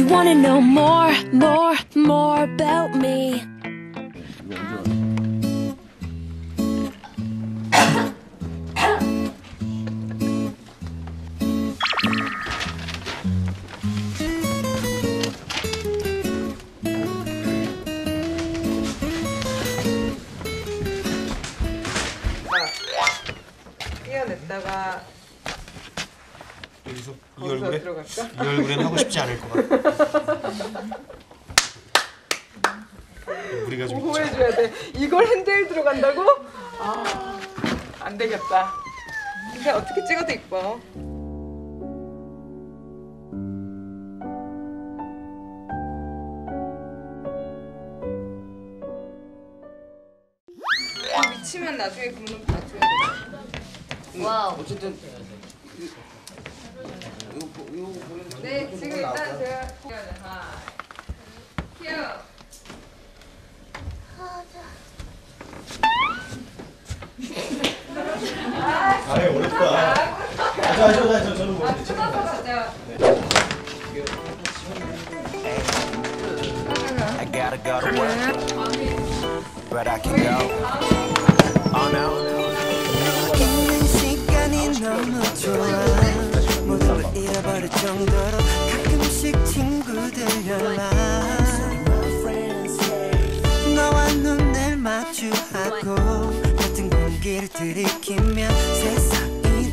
wanna know more, more, more about me. 떼어냈다가 여기서 들어갈까? 이 얼굴에는 하고 싶지 않을 것 같아. 우리가 좀 보호해줘야 돼. 이걸 핸들 들어간다고? 아, 안 되겠다. 근데 어떻게 찍어도 이뻐. 미치면 나중에 그러면 봐줘야 돼. 와우. 어쨌든 네, 지금 일단 제가 큐. 아예 어렵다. 저는 모르는데 지금 I gotta go to work, but I can go. Oh no. 있는 시간이 너무 좋아. 모든 걸 잃어버릴 정도로 가끔씩 친구들 연락. 너와 눈을 마주하고 같은 공기를 들이키며